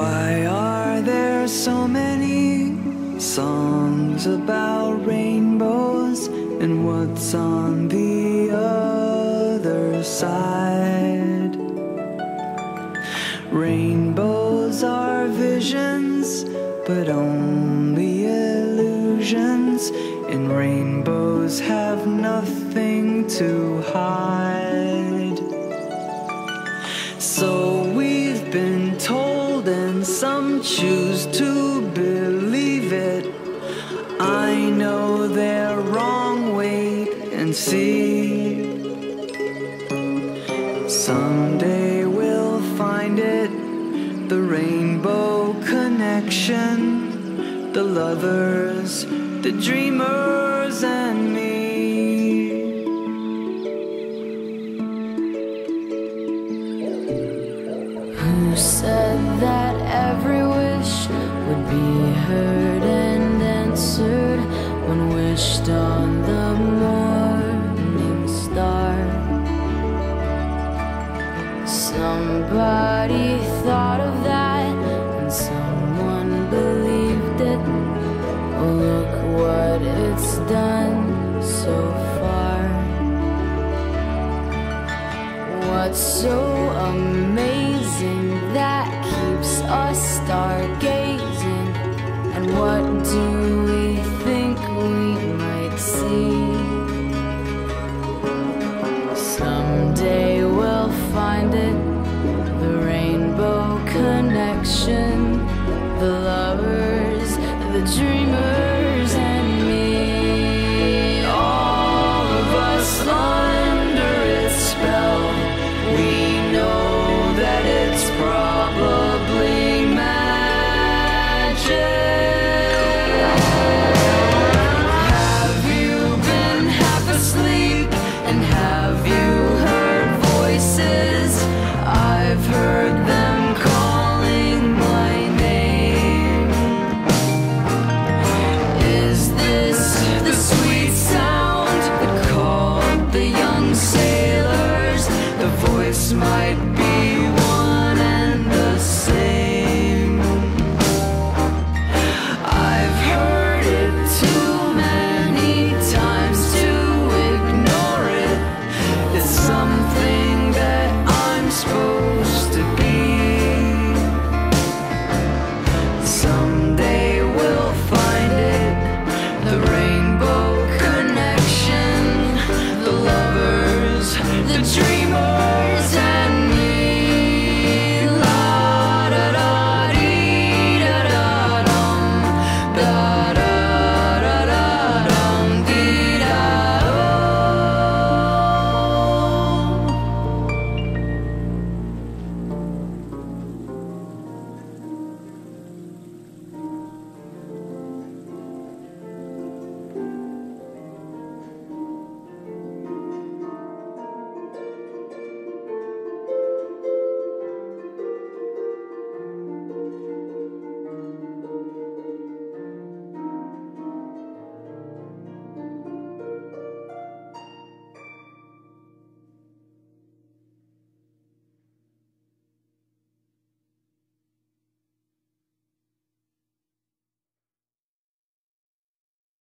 Why are there so many songs about rainbows, and what's on the other side? Rainbows are visions, but only illusions, and rainbows have nothing to hide. So we've been told, and some choose to believe it. I know they're wrong, wait and see. Someday we'll find it, the rainbow connection, the lovers, the dreamers, and me. Who said that every wish would be heard and answered when wished on the morning star? Somebody thought of that, and someone believed it. Oh, look what it's done so far. What's so amazing that keeps us stargazing? And what do